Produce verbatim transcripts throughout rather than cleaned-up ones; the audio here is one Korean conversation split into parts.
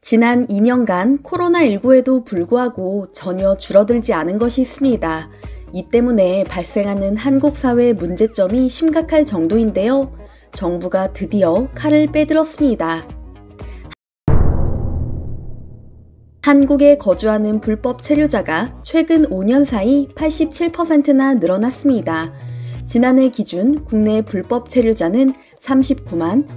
지난 이 년간 코로나십구에도 불구하고 전혀 줄어들지 않은 것이 있습니다. 이 때문에 발생하는 한국 사회의 문제점이 심각할 정도인데요. 정부가 드디어 칼을 빼들었습니다. 한국에 거주하는 불법 체류자가 최근 오 년 사이 팔십칠 퍼센트나 늘어났습니다. 지난해 기준 국내 불법 체류자는 삼십구만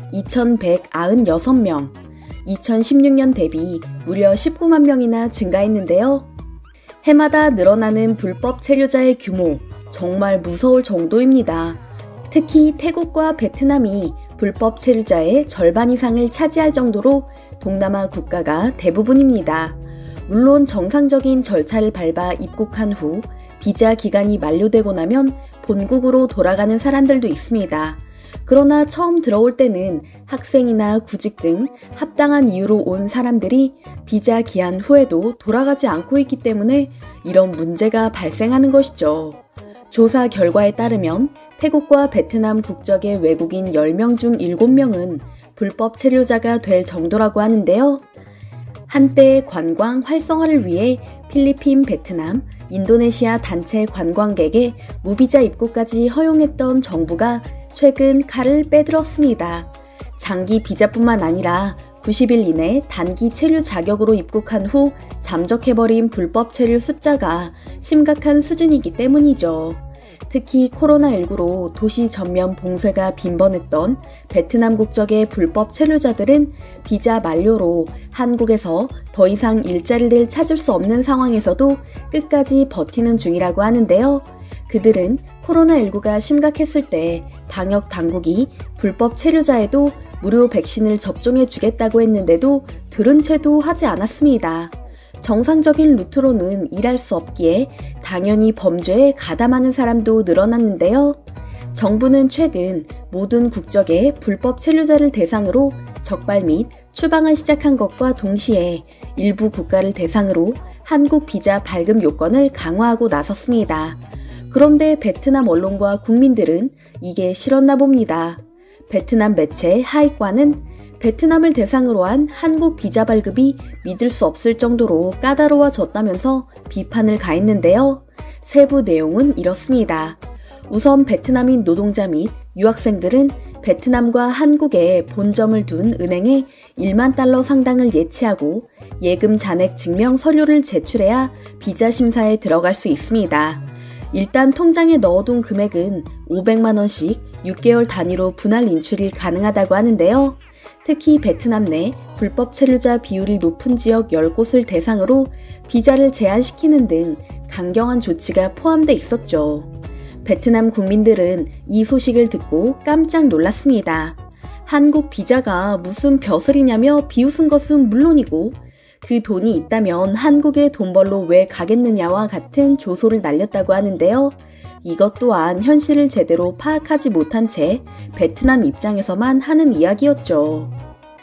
이천백구십육 명, 이천십육 년 대비 무려 십구만 명이나 증가했는데요. 해마다 늘어나는 불법 체류자의 규모, 정말 무서울 정도입니다. 특히 태국과 베트남이 불법 체류자의 절반 이상을 차지할 정도로 동남아 국가가 대부분입니다. 물론 정상적인 절차를 밟아 입국한 후 비자 기간이 만료되고 나면 본국으로 돌아가는 사람들도 있습니다. 그러나 처음 들어올 때는 학생이나 구직 등 합당한 이유로 온 사람들이 비자 기한 후에도 돌아가지 않고 있기 때문에 이런 문제가 발생하는 것이죠. 조사 결과에 따르면 태국과 베트남 국적의 외국인 열 명 중 일곱 명은 불법 체류자가 될 정도라고 하는데요. 한때 관광 활성화를 위해 필리핀, 베트남, 인도네시아 단체 관광객의 무비자 입국까지 허용했던 정부가 최근 칼을 빼들었습니다. 장기 비자뿐만 아니라 구십 일 이내 단기 체류 자격으로 입국한 후 잠적해버린 불법 체류 숫자가 심각한 수준이기 때문이죠. 특히 코로나십구로 도시 전면 봉쇄가 빈번했던 베트남 국적의 불법 체류자들은 비자 만료로 한국에서 더 이상 일자리를 찾을 수 없는 상황에서도 끝까지 버티는 중이라고 하는데요. 그들은 코로나십구가 심각했을 때 방역 당국이 불법 체류자에도 무료 백신을 접종해 주겠다고 했는데도 들은 채도 하지 않았습니다. 정상적인 루트로는 일할 수 없기에 당연히 범죄에 가담하는 사람도 늘어났는데요. 정부는 최근 모든 국적의 불법 체류자를 대상으로 적발 및 추방을 시작한 것과 동시에 일부 국가를 대상으로 한국 비자 발급 요건을 강화하고 나섰습니다. 그런데 베트남 언론과 국민들은 이게 싫었나 봅니다. 베트남 매체 하이과는 베트남을 대상으로 한 한국 비자 발급이 믿을 수 없을 정도로 까다로워졌다면서 비판을 가했는데요. 세부 내용은 이렇습니다. 우선 베트남인 노동자 및 유학생들은 베트남과 한국에 본점을 둔 은행에 일만 달러 상당을 예치하고 예금 잔액 증명 서류를 제출해야 비자 심사에 들어갈 수 있습니다. 일단 통장에 넣어둔 금액은 오백만 원씩 육 개월 단위로 분할 인출이 가능하다고 하는데요. 특히 베트남 내 불법 체류자 비율이 높은 지역 열 곳을 대상으로 비자를 제한시키는 등 강경한 조치가 포함돼 있었죠. 베트남 국민들은 이 소식을 듣고 깜짝 놀랐습니다. 한국 비자가 무슨 벼슬이냐며 비웃은 것은 물론이고 그 돈이 있다면 한국에 돈 벌러 왜 가겠느냐와 같은 조소를 날렸다고 하는데요. 이것 또한 현실을 제대로 파악하지 못한 채 베트남 입장에서만 하는 이야기였죠.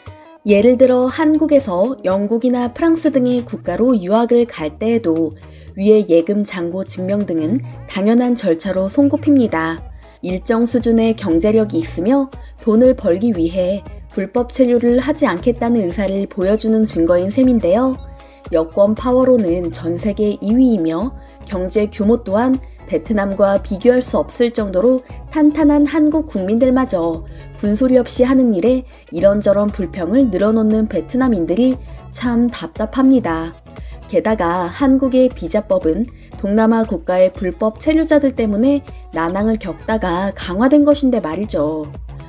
예를 들어 한국에서 영국이나 프랑스 등의 국가로 유학을 갈 때에도 위의 예금 잔고 증명 등은 당연한 절차로 손꼽힙니다. 일정 수준의 경제력이 있으며 돈을 벌기 위해 불법 체류를 하지 않겠다는 의사를 보여주는 증거인 셈인데요. 여권 파워로는 전 세계 이 위이며 경제 규모 또한 베트남과 비교할 수 없을 정도로 탄탄한 한국 국민들마저 군소리 없이 하는 일에 이런저런 불평을 늘어놓는 베트남인들이 참 답답합니다. 게다가 한국의 비자법은 동남아 국가의 불법 체류자들 때문에 난항을 겪다가 강화된 것인데 말이죠.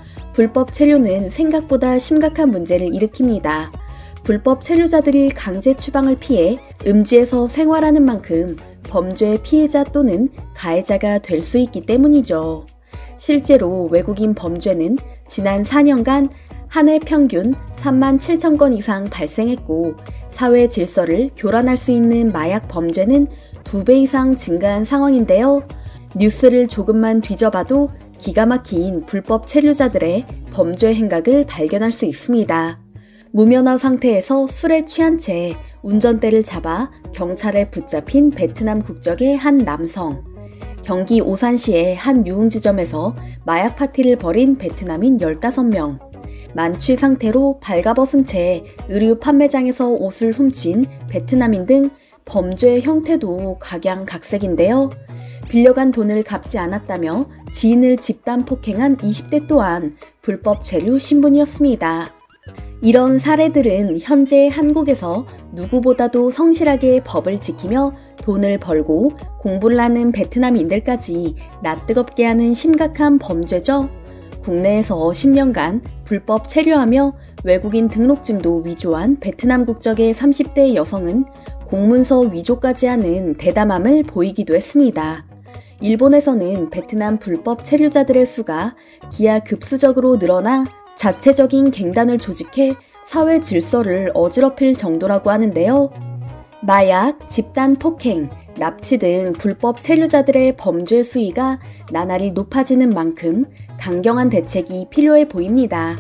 불법 체류는 생각보다 심각한 문제를 일으킵니다. 불법 체류자들이 강제 추방을 피해 음지에서 생활하는 만큼 범죄의 피해자 또는 가해자가 될 수 있기 때문이죠. 실제로 외국인 범죄는 지난 사 년간 한 해 평균 삼만 칠천 건 이상 발생했고 사회 질서를 교란할 수 있는 마약 범죄는 두 배 이상 증가한 상황인데요. 뉴스를 조금만 뒤져봐도 기가 막힌 불법 체류자들의 범죄 행각을 발견할 수 있습니다. 무면허 상태에서 술에 취한 채 운전대를 잡아 경찰에 붙잡힌 베트남 국적의 한 남성, 경기 오산시의 한 유흥지점에서 마약 파티를 벌인 베트남인 열다섯 명, 만취 상태로 발가벗은 채 의류 판매장에서 옷을 훔친 베트남인 등 범죄 형태도 각양각색인데요. 빌려간 돈을 갚지 않았다며 지인을 집단 폭행한 이십 대 또한 불법 체류 신분이었습니다. 이런 사례들은 현재 한국에서 누구보다도 성실하게 법을 지키며 돈을 벌고 공부를 하는 베트남인들까지 낯뜨겁게 하는 심각한 범죄죠. 국내에서 십 년간 불법 체류하며 외국인 등록증도 위조한 베트남 국적의 삼십 대 여성은 공문서 위조까지 하는 대담함을 보이기도 했습니다. 일본에서는 베트남 불법 체류자들의 수가 기하급수적으로 늘어나 자체적인 갱단을 조직해 사회 질서를 어지럽힐 정도라고 하는데요. 마약, 집단 폭행, 납치 등 불법 체류자들의 범죄 수위가 나날이 높아지는 만큼 강경한 대책이 필요해 보입니다.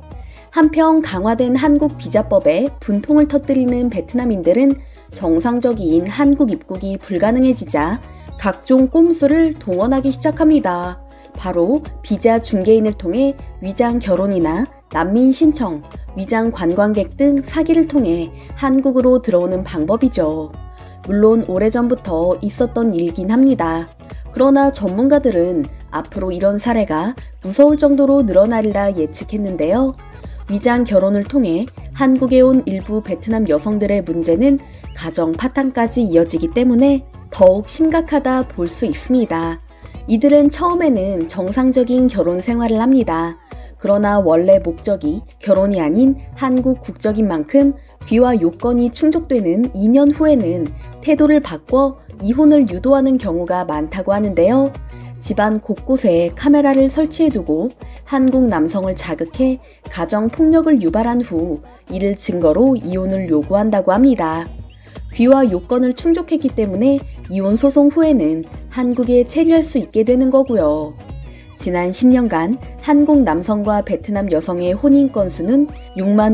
한편 강화된 한국 비자법에 분통을 터뜨리는 베트남인들은 정상적인 한국 입국이 불가능해지자 각종 꼼수를 동원하기 시작합니다. 바로 비자 중개인을 통해 위장 결혼이나 난민 신청, 위장 관광객 등 사기를 통해 한국으로 들어오는 방법이죠. 물론 오래전부터 있었던 일이긴 합니다. 그러나 전문가들은 앞으로 이런 사례가 무서울 정도로 늘어나리라 예측했는데요. 위장 결혼을 통해 한국에 온 일부 베트남 여성들의 문제는 가정 파탄까지 이어지기 때문에 더욱 심각하다 볼 수 있습니다. 이들은 처음에는 정상적인 결혼 생활을 합니다. 그러나 원래 목적이 결혼이 아닌 한국 국적인 만큼 귀화 요건이 충족되는 이 년 후에는 태도를 바꿔 이혼을 유도하는 경우가 많다고 하는데요. 집안 곳곳에 카메라를 설치해두고 한국 남성을 자극해 가정폭력을 유발한 후 이를 증거로 이혼을 요구한다고 합니다. 귀화 요건을 충족했기 때문에 이혼 소송 후에는 한국에 체류할 수 있게 되는 거고요. 지난 십 년간 한국 남성과 베트남 여성의 혼인 건수는 육만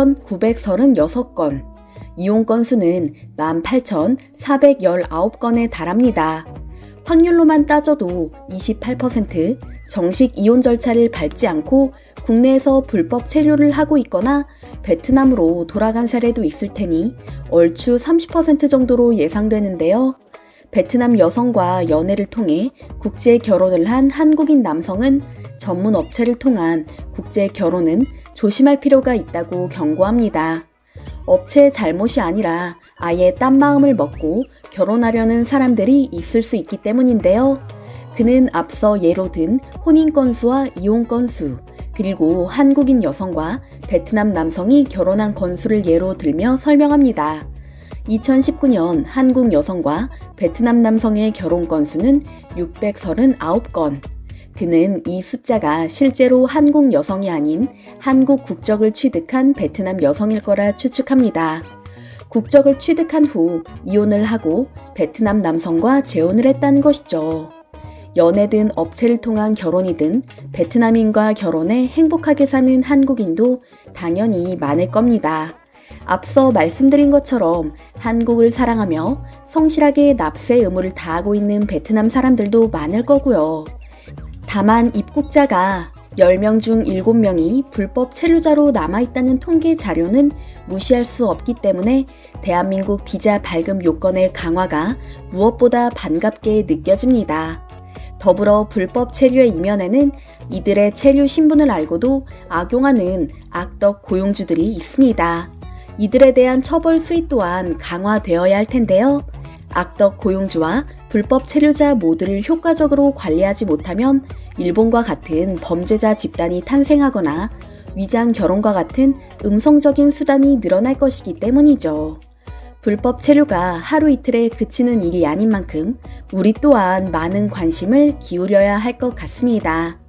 오천구백삼십육 건, 이혼 건수는 만 팔천사백십구 건에 달합니다. 확률로만 따져도 이십팔 퍼센트 정식 이혼 절차를 밟지 않고 국내에서 불법 체류를 하고 있거나 베트남으로 돌아간 사례도 있을 테니 얼추 삼십 퍼센트 정도로 예상되는데요. 베트남 여성과 연애를 통해 국제 결혼을 한 한국인 남성은 전문 업체를 통한 국제 결혼은 조심할 필요가 있다고 경고합니다. 업체의 잘못이 아니라 아예 딴 마음을 먹고 결혼하려는 사람들이 있을 수 있기 때문인데요. 그는 앞서 예로 든 혼인 건수와 이혼 건수, 그리고 한국인 여성과 베트남 남성이 결혼한 건수를 예로 들며 설명합니다. 이천십구 년 한국 여성과 베트남 남성의 결혼 건수는 육백삼십구 건. 그는 이 숫자가 실제로 한국 여성이 아닌 한국 국적을 취득한 베트남 여성일 거라 추측합니다. 국적을 취득한 후 이혼을 하고 베트남 남성과 재혼을 했다는 것이죠. 연애든 업체를 통한 결혼이든 베트남인과 결혼해 행복하게 사는 한국인도 당연히 많을 겁니다. 앞서 말씀드린 것처럼 한국을 사랑하며 성실하게 납세 의무를 다하고 있는 베트남 사람들도 많을 거고요. 다만 입국자가 열 명 중 일곱 명이 불법 체류자로 남아있다는 통계 자료는 무시할 수 없기 때문에 대한민국 비자 발급 요건의 강화가 무엇보다 반갑게 느껴집니다. 더불어 불법 체류의 이면에는 이들의 체류 신분을 알고도 악용하는 악덕 고용주들이 있습니다. 이들에 대한 처벌 수위 또한 강화되어야 할 텐데요. 악덕 고용주와 불법 체류자 모두를 효과적으로 관리하지 못하면 일본과 같은 범죄자 집단이 탄생하거나 위장 결혼과 같은 음성적인 수단이 늘어날 것이기 때문이죠. 불법 체류가 하루 이틀에 그치는 일이 아닌 만큼 우리 또한 많은 관심을 기울여야 할 것 같습니다.